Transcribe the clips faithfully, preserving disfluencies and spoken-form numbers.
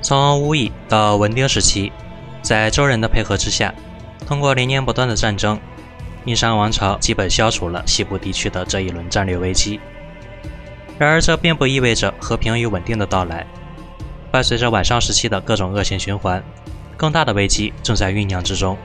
从武夷到文定时期，在周人的配合之下，通过连年不断的战争，殷商王朝基本消除了西部地区的这一轮战略危机。然而，这并不意味着和平与稳定的到来。伴随着晚商时期的各种恶性循环，更大的危机正在酝酿之中。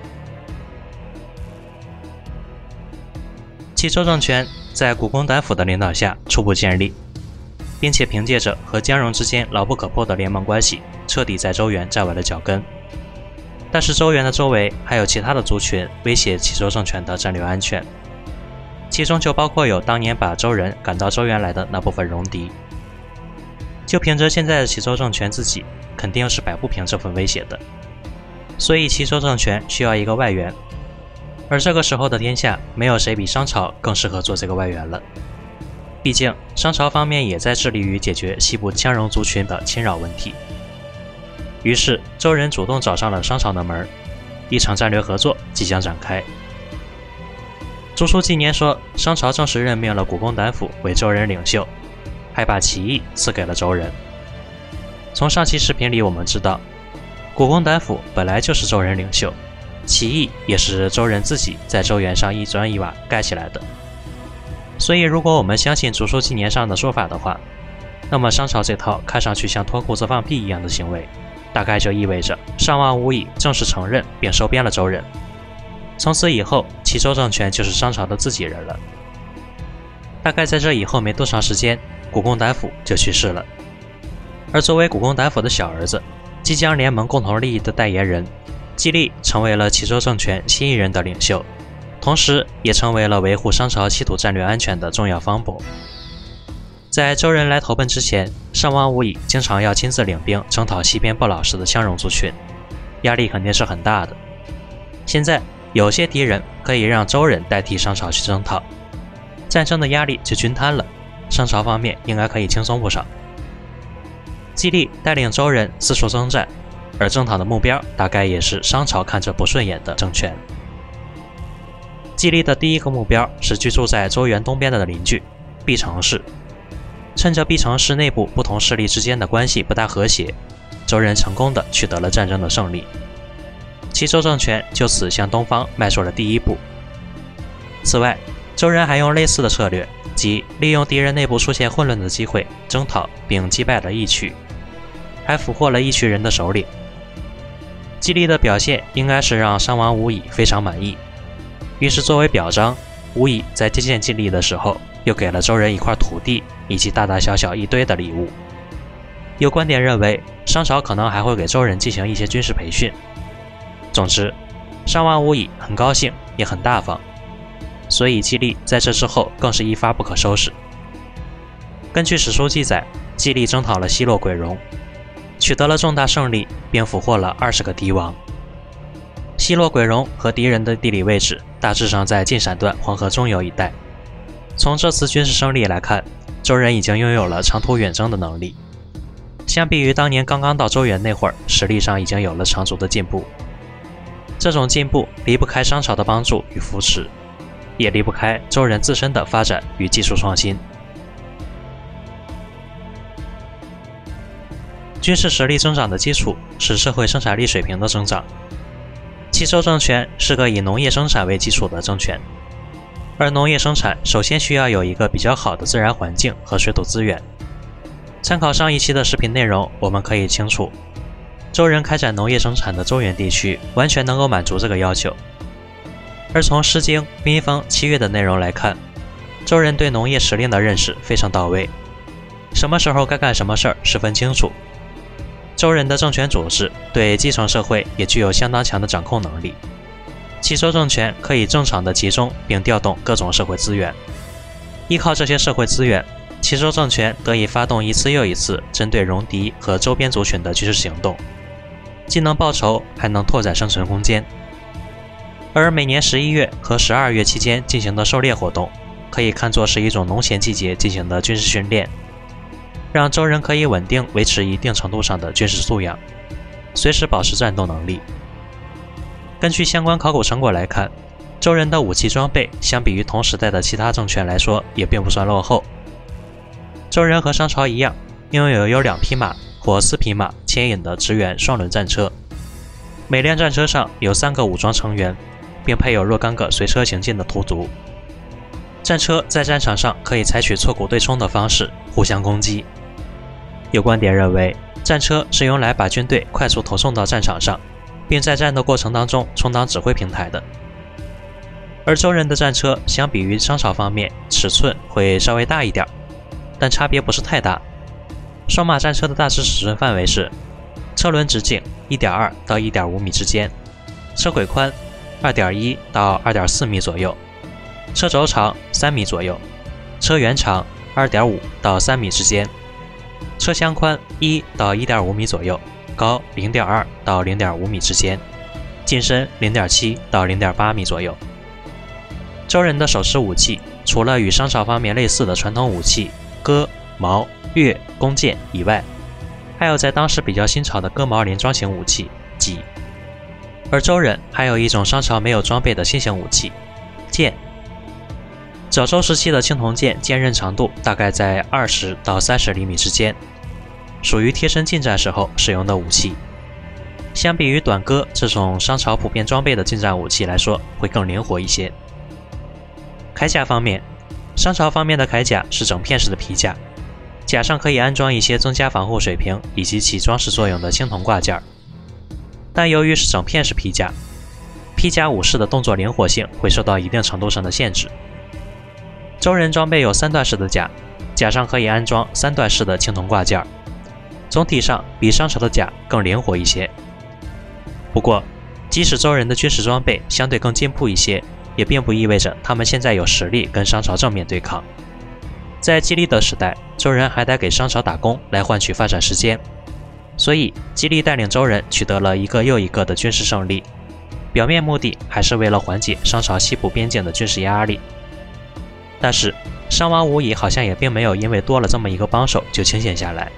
齐州政权在古公胆府的领导下初步建立，并且凭借着和姜戎之间牢不可破的联盟关系，彻底在周原站稳了脚跟。但是周原的周围还有其他的族群威胁齐州政权的战略安全，其中就包括有当年把周人赶到周原来的那部分戎狄。就凭着现在的齐州政权自己，肯定是摆不平这份威胁的，所以齐州政权需要一个外援。而这个时候的天下，没有谁比商朝更适合做这个外援了。毕竟商朝方面也在致力于解决西部羌戎族群的侵扰问题。于是周人主动找上了商朝的门，一场战略合作即将展开。朱书纪年说，商朝正式任命了古公胆府为周人领袖，还把齐邑赐给了周人。从上期视频里我们知道，古公胆府本来就是周人领袖，齐邑也是周人自己在周原上一砖一瓦盖起来的。所以如果我们相信竹书纪年上的说法的话，那么商朝这套看上去像脱裤子放屁一样的行为，大概就意味着商王无以正式承认并收编了周人，从此以后齐州政权就是商朝的自己人了。大概在这以后没多长时间，古公胆府就去世了。而作为古公胆府的小儿子，即将联盟共同利益的代言人季历成为了齐州政权新一任的领袖，同时也成为了维护商朝稀土战略安全的重要方伯。在周人来投奔之前，商王无以经常要亲自领兵征讨西边不老实的羌戎族群，压力肯定是很大的。现在有些敌人可以让周人代替商朝去征讨，战争的压力就均摊了，商朝方面应该可以轻松不少。季历带领周人四处征战，而征讨的目标大概也是商朝看着不顺眼的政权。季历的第一个目标是居住在周原东边的邻居毕城氏。趁着毕城氏内部不同势力之间的关系不大和谐，周人成功的取得了战争的胜利，齐州政权就此向东方迈出了第一步。此外，周人还用类似的策略，即利用敌人内部出现混乱的机会，征讨并击败了义渠，还俘获了义渠人的首领。季历的表现应该是让商王无以非常满意，于是作为表彰，无以在接见季历的时候，又给了周人一块土地以及大大小小一堆的礼物。有观点认为，商朝可能还会给周人进行一些军事培训。总之，商王无以很高兴，也很大方，所以季历在这之后更是一发不可收拾。根据史书记载，季历征讨了西洛鬼戎，取得了重大胜利，并俘获了二十个敌王。西洛鬼戎和敌人的地理位置大致上在晋陕段黄河中游一带。从这次军事胜利来看，周人已经拥有了长途远征的能力，相比于当年刚刚到周原那会儿，实力上已经有了长足的进步。这种进步离不开商朝的帮助与扶持，也离不开周人自身的发展与技术创新。军事实力增长的基础是社会生产力水平的增长。齐州政权是个以农业生产为基础的政权，而农业生产首先需要有一个比较好的自然环境和水土资源。参考上一期的视频内容，我们可以清楚，周人开展农业生产的周原地区完全能够满足这个要求。而从《诗经·宾风·七月》的内容来看，周人对农业时令的认识非常到位，什么时候该干什么事儿十分清楚。周人的政权组织对基层社会也具有相当强的掌控能力，齐州政权可以正常的集中并调动各种社会资源，依靠这些社会资源，齐州政权得以发动一次又一次针对戎狄和周边族群的军事行动，既能报仇，还能拓展生存空间。而每年十一月和十二月期间进行的狩猎活动，可以看作是一种农闲季节进行的军事训练，让周人可以稳定维持一定程度上的军事素养，随时保持战斗能力。根据相关考古成果来看，周人的武器装备相比于同时代的其他政权来说也并不算落后。周人和商朝一样，拥有有两匹马或四匹马牵引的支援双轮战车，每辆战车上有三个武装成员，并配有若干个随车行进的徒卒。战车在战场上可以采取错骨对冲的方式互相攻击。有观点认为，战车是用来把军队快速投送到战场上，并在战斗过程当中充当指挥平台的。而周人的战车相比于商朝方面，尺寸会稍微大一点，但差别不是太大。双马战车的大致尺寸范围是：车轮直径 一点二 到 一点五 米之间，车轨宽 二点一 到 二点四 米左右，车轴长三米左右，车辕长 二点五 到三米之间，车厢宽一到 一点五 米左右，高 零点二 到 零点五 米之间，进深 零点七 到 零点八 米左右。周人的手持武器除了与商朝方面类似的传统武器戈、矛、钺、弓箭以外，还有在当时比较新潮的戈矛连装型武器戟。而周人还有一种商朝没有装备的新型武器剑。早周时期的青铜剑剑刃长度大概在二十到三十厘米之间，属于贴身近战时候使用的武器。相比于短戈这种商朝普遍装备的近战武器来说，会更灵活一些。铠甲方面，商朝方面的铠甲是整片式的皮甲，甲上可以安装一些增加防护水平以及起装饰作用的青铜挂件，但由于是整片式皮甲，披甲武士的动作灵活性会受到一定程度上的限制。周人装备有三段式的甲，甲上可以安装三段式的青铜挂件，总体上比商朝的甲更灵活一些。不过，即使周人的军事装备相对更进步一些，也并不意味着他们现在有实力跟商朝正面对抗。在基利德时代，周人还得给商朝打工来换取发展时间，所以基利带领周人取得了一个又一个的军事胜利，表面目的还是为了缓解商朝西部边境的军事压力。但是商王无乙好像也并没有因为多了这么一个帮手就清闲下来。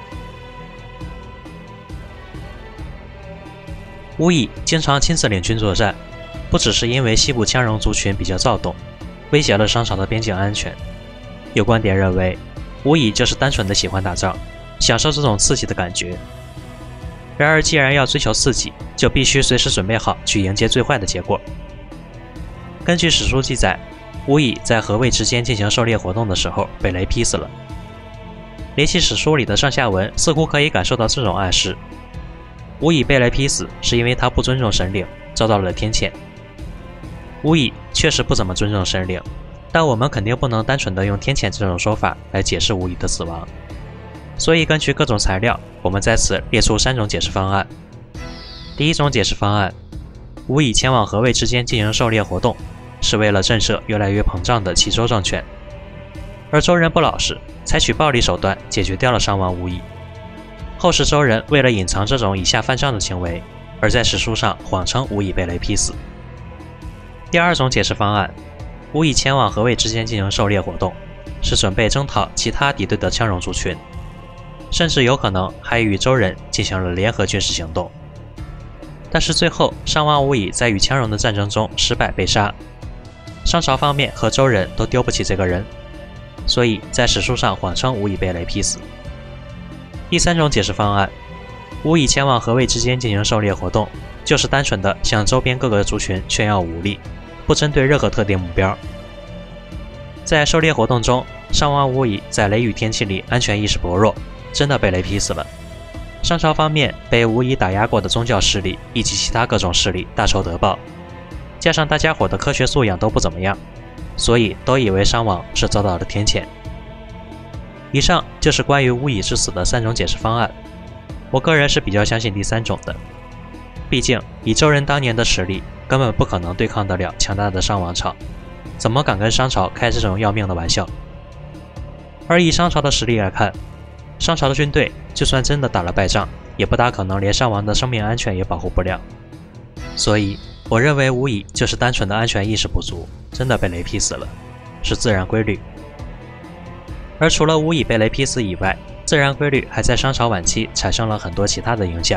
无乙经常亲自领军作战，不只是因为西部羌戎族群比较躁动，威胁了商朝的边境安全。有观点认为，无乙就是单纯的喜欢打仗，享受这种刺激的感觉。然而既然要追求刺激，就必须随时准备好去迎接最坏的结果。根据史书记载，无乙在和魏之间进行狩猎活动的时候被雷劈死了。联系史书里的上下文，似乎可以感受到这种暗示。无乙被雷劈死是因为他不尊重神灵，遭到了天谴。无乙确实不怎么尊重神灵，但我们肯定不能单纯的用天谴这种说法来解释无乙的死亡。所以根据各种材料，我们在此列出三种解释方案。第一种解释方案，无乙前往和魏之间进行狩猎活动，是为了震慑越来越膨胀的齐周政权，而周人不老实，采取暴力手段解决掉了商王无乙。后世周人为了隐藏这种以下犯上的行为，而在史书上谎称无乙被雷劈死。第二种解释方案，无乙前往和魏之间进行狩猎活动，是准备征讨其他敌对的羌戎族群，甚至有可能还与周人进行了联合军事行动。但是最后商王无乙在与羌戎的战争中失败被杀，商朝方面和周人都丢不起这个人，所以在史书上谎称无乙被雷劈死。第三种解释方案，无乙前往和魏之间进行狩猎活动，就是单纯的向周边各个族群炫耀武力，不针对任何特定目标。在狩猎活动中，商王无乙在雷雨天气里安全意识薄弱，真的被雷劈死了。商朝方面被无乙打压过的宗教势力以及其他各种势力大仇得报，加上大家伙的科学素养都不怎么样，所以都以为商王是遭到了天谴。以上就是关于无乙之死的三种解释方案，我个人是比较相信第三种的。毕竟以周人当年的实力，根本不可能对抗得了强大的商王朝，怎么敢跟商朝开这种要命的玩笑？而以商朝的实力来看，商朝的军队就算真的打了败仗，也不大可能连商王的生命安全也保护不了。所以我认为无乙就是单纯的安全意识不足，真的被雷劈死了，是自然规律。而除了无乙被雷劈死以外，自然规律还在商朝晚期产生了很多其他的影响。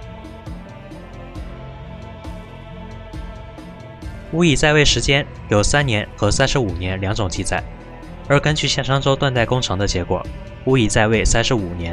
无乙在位时间有三年和三十五年两种记载，而根据夏商周断代工程的结果，无乙在位三十五年，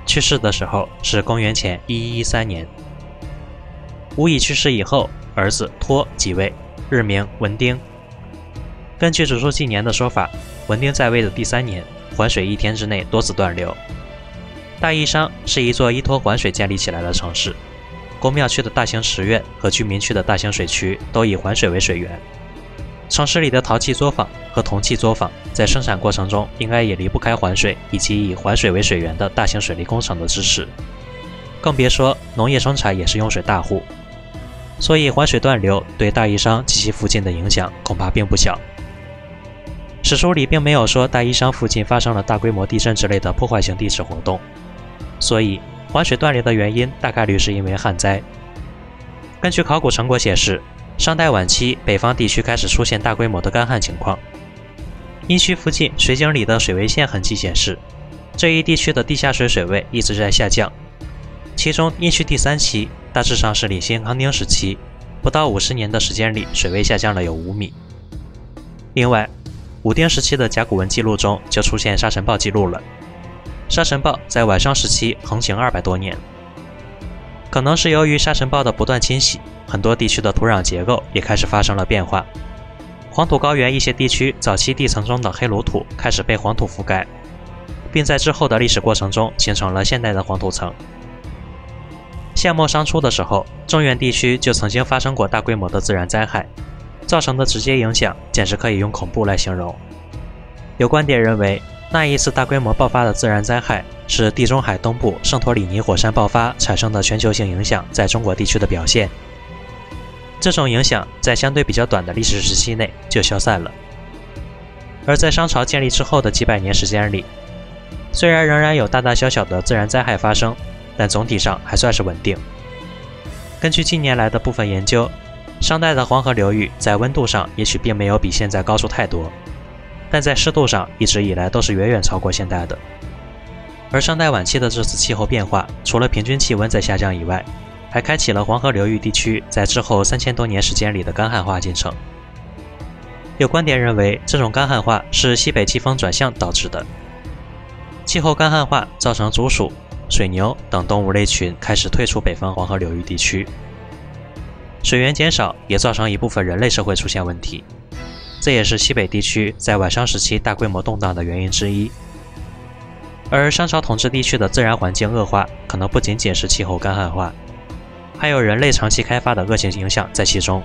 去世的时候是公元前一一一三年。吴乙去世以后，儿子托即位，日名文丁。根据《竹书纪年》的说法，文丁在位的第三年，环水一天之内多次断流。大邑商是一座依托环水建立起来的城市，宫庙区的大型池院和居民区的大型水渠都以环水为水源。城市里的陶器作坊和铜器作坊在生产过程中应该也离不开环水以及以环水为水源的大型水利工程的支持，更别说农业生产也是用水大户，所以环水断流对大邑商及其附近的影响恐怕并不小。史书里并没有说大邑商附近发生了大规模地震之类的破坏性地质活动，所以环水断流的原因大概率是因为旱灾。根据考古成果显示，商代晚期北方地区开始出现大规模的干旱情况。殷墟附近水井里的水位线痕迹显示，这一地区的地下水水位一直在下降，其中殷墟第三期大致上是李新康丁时期，不到五十年的时间里水位下降了有五米。另外，武丁时期的甲骨文记录中就出现沙尘暴记录了，沙尘暴在晚商时期横行二百多年。可能是由于沙尘暴的不断侵袭，很多地区的土壤结构也开始发生了变化。黄土高原一些地区早期地层中的黑炉土开始被黄土覆盖，并在之后的历史过程中形成了现代的黄土层。夏末商初的时候，中原地区就曾经发生过大规模的自然灾害，造成的直接影响简直可以用恐怖来形容。有观点认为，那一次大规模爆发的自然灾害是地中海东部圣托里尼火山爆发产生的全球性影响在中国地区的表现。这种影响在相对比较短的历史时期内就消散了。而在商朝建立之后的几百年时间里，虽然仍然有大大小小的自然灾害发生，但总体上还算是稳定。根据近年来的部分研究，商代的黄河流域在温度上也许并没有比现在高出太多，但在湿度上一直以来都是远远超过现代的。而商代晚期的这次气候变化，除了平均气温在下降以外，还开启了黄河流域地区在之后三千多年时间里的干旱化进程。有观点认为，这种干旱化是西北季风转向导致的。气候干旱化造成竹鼠、水牛等动物类群开始退出北方黄河流域地区，水源减少也造成一部分人类社会出现问题，这也是西北地区在晚商时期大规模动荡的原因之一。而商朝统治地区的自然环境恶化，可能不仅仅是气候干旱化，还有人类长期开发的恶性影响在其中。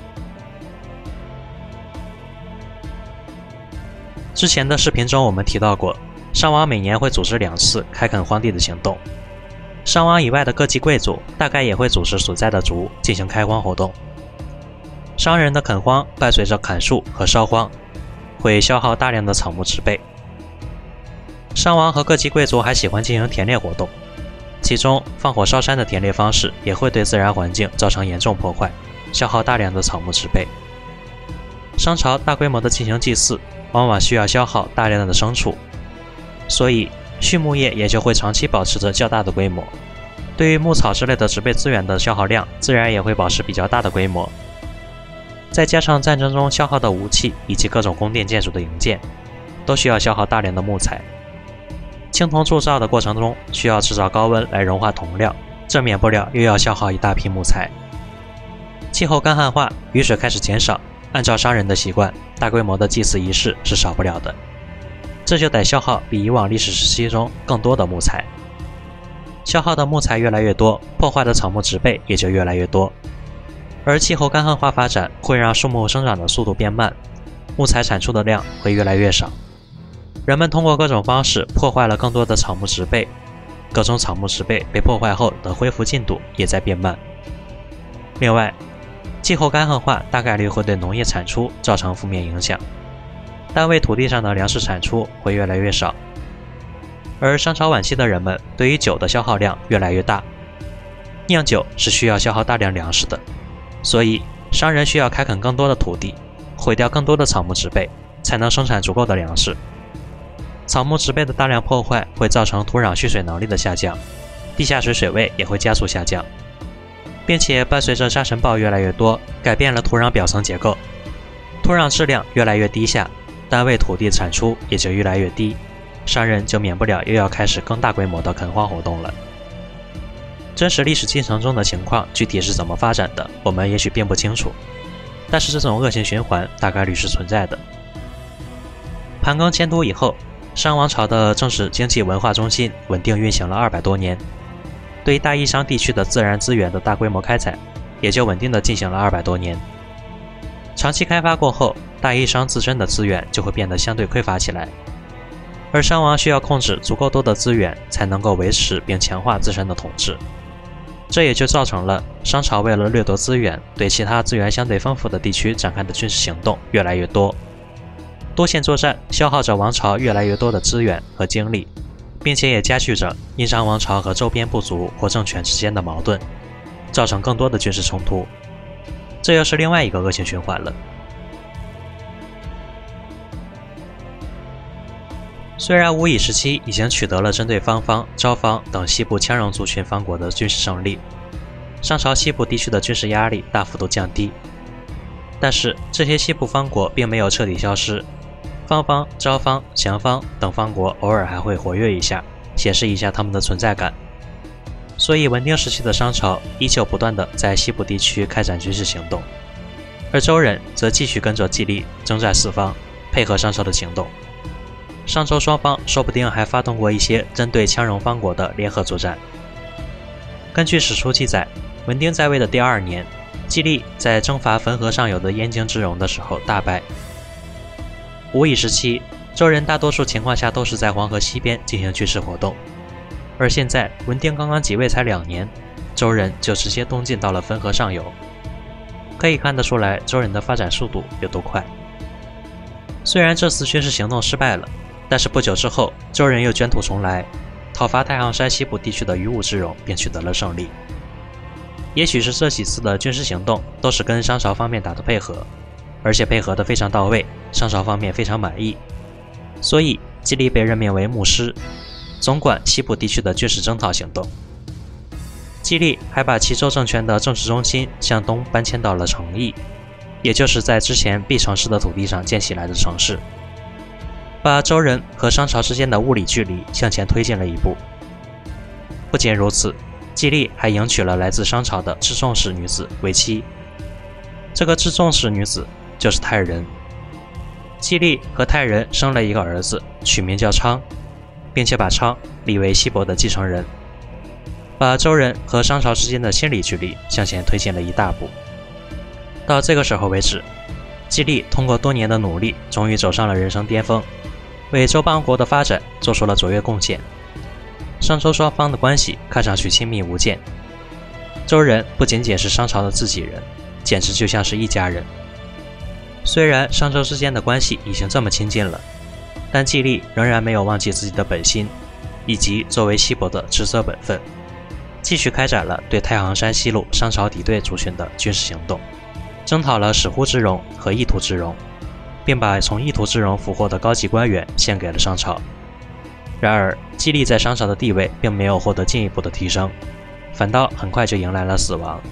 之前的视频中我们提到过，商王每年会组织两次开垦荒地的行动，商王以外的各级贵族大概也会组织所在的族进行开荒活动。商人的垦荒伴随着砍树和烧荒，会消耗大量的草木植被。商王和各级贵族还喜欢进行田猎活动，其中放火烧山的田猎方式也会对自然环境造成严重破坏，消耗大量的草木植被。商朝大规模的进行祭祀，往往需要消耗大量的牲畜，所以畜牧业也就会长期保持着较大的规模，对于牧草之类的植被资源的消耗量自然也会保持比较大的规模。再加上战争中消耗的武器以及各种宫殿建筑的营建，都需要消耗大量的木材。青铜铸造的过程中需要制造高温来融化铜料，这免不了又要消耗一大批木材。气候干旱化，雨水开始减少，按照商人的习惯，大规模的祭祀仪式是少不了的，这就得消耗比以往历史时期中更多的木材。消耗的木材越来越多，破坏的草木植被也就越来越多。而气候干旱化发展会让树木生长的速度变慢，木材产出的量会越来越少。人们通过各种方式破坏了更多的草木植被，各种草木植被被破坏后的恢复进度也在变慢。另外，气候干旱化大概率会对农业产出造成负面影响，单位土地上的粮食产出会越来越少。而商朝晚期的人们对于酒的消耗量越来越大，酿酒是需要消耗大量粮食的，所以商人需要开垦更多的土地，毁掉更多的草木植被，才能生产足够的粮食。草木植被的大量破坏会造成土壤蓄水能力的下降，地下水水位也会加速下降，并且伴随着沙尘暴越来越多，改变了土壤表层结构，土壤质量越来越低下，单位土地产出也就越来越低。 商人就免不了又要开始更大规模的垦荒活动了。真实历史进程中的情况具体是怎么发展的，我们也许并不清楚，但是这种恶性循环大概率是存在的。盘庚迁都以后，商王朝的政治、经济、文化中心稳定运行了二百多年，对大益商地区的自然资源的大规模开采也就稳定的进行了二百多年。长期开发过后，大益商自身的资源就会变得相对匮乏起来，而商王需要控制足够多的资源，才能够维持并强化自身的统治。这也就造成了商朝为了掠夺资源，对其他资源相对丰富的地区展开的军事行动越来越多。多线作战消耗着王朝越来越多的资源和精力，并且也加剧着殷商王朝和周边部族或政权之间的矛盾，造成更多的军事冲突。这又是另外一个恶性循环了。虽然武乙时期已经取得了针对方方、昭方等西部羌戎族群方国的军事胜利，商朝西部地区的军事压力大幅度降低，但是这些西部方国并没有彻底消失，方方、昭方、降方等方国偶尔还会活跃一下，显示一下他们的存在感。所以文丁时期的商朝依旧不断地在西部地区开展军事行动，而周人则继续跟着季历征战四方，配合商朝的行动。商周双方说不定还发动过一些针对羌戎方国的联合作战。根据史书记载，文丁在位的第二年，季历在征伐汾河上游的燕京之戎的时候大败。武乙时期，周人大多数情况下都是在黄河西边进行军事活动，而现在文丁刚刚即位才两年，周人就直接东进到了汾河上游，可以看得出来周人的发展速度有多快。虽然这次军事行动失败了，但是不久之后，周人又卷土重来，讨伐太行山西部地区的于武之戎，并取得了胜利。也许是这几次的军事行动都是跟商朝方面打的配合，而且配合的非常到位，商朝方面非常满意，所以季历被任命为牧师，总管西部地区的军事征讨行动。季历还把齐州政权的政治中心向东搬迁到了成邑，也就是在之前毕城市的土地上建起来的城市，把周人和商朝之间的物理距离向前推进了一步。不仅如此，季历还迎娶了来自商朝的知仲氏女子为妻。这个知仲氏女子就是泰人。季历和泰人生了一个儿子，取名叫昌，并且把昌立为西伯的继承人，把周人和商朝之间的心理距离向前推进了一大步。到这个时候为止，季历通过多年的努力，终于走上了人生巅峰，为周邦国的发展做出了卓越贡献。商周双方的关系看上去亲密无间，周人不仅仅是商朝的自己人，简直就像是一家人。虽然商周之间的关系已经这么亲近了，但季历仍然没有忘记自己的本心，以及作为西伯的职责本分，继续开展了对太行山西路商朝敌对族群的军事行动，征讨了史呼之戎和意图之戎，并把从意图之戎俘获的高级官员献给了商朝。然而，季历在商朝的地位并没有获得进一步的提升，反倒很快就迎来了死亡。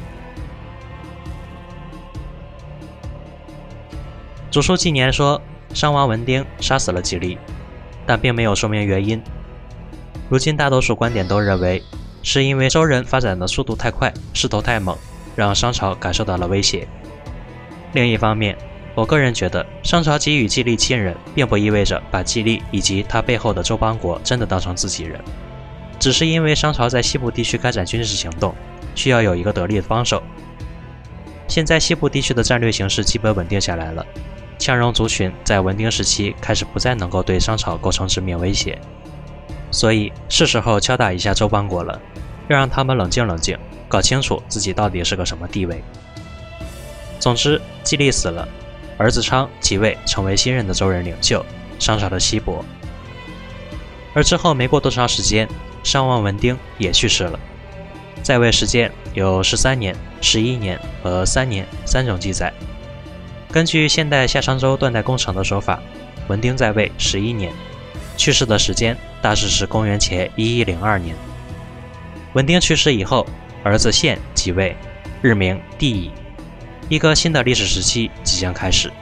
主书纪年说，商王文丁杀死了季历，但并没有说明原因。如今大多数观点都认为，是因为周人发展的速度太快，势头太猛，让商朝感受到了威胁。另一方面，我个人觉得，商朝给予季历亲人，并不意味着把季历以及他背后的周邦国真的当成自己人，只是因为商朝在西部地区开展军事行动，需要有一个得力的帮手。现在西部地区的战略形势基本稳定下来了，羌戎族群在文丁时期开始不再能够对商朝构成致命威胁，所以是时候敲打一下周邦国了，要让他们冷静冷静，搞清楚自己到底是个什么地位。总之，季历死了，儿子昌即位，成为新任的周人领袖，商朝的西伯。而之后没过多长时间，商王文丁也去世了，在位时间有十三年、十一年和三年三种记载。根据现代夏商周断代工程的说法，文丁在位十一年，去世的时间大致是公元前一一零二年。文丁去世以后，儿子献即位，日名帝乙，一个新的历史时期即将开始。